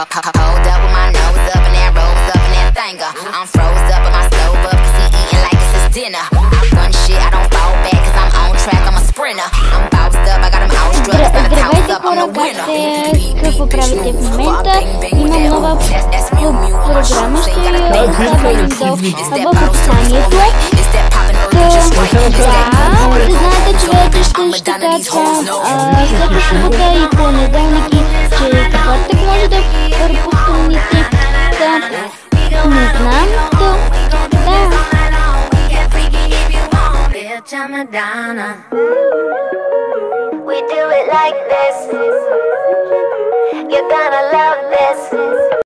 Hold up with my nose up and that rose up and that thanger. I'm froze up and my stove up cause he eating like it's his dinner. I run shit, I don't fall back cause I'm on track, I'm a sprinter. I'm bounced up, I got him outstruck, it's not a toss up, I'm the winner. Как поправите в момента, имам нова програма, ще я оставим в описанието. Знаете, че вече ще качвам всяка събота и понеделник и четвъртък може да пропусканите. Не знам, We do it like this. You're gonna love this.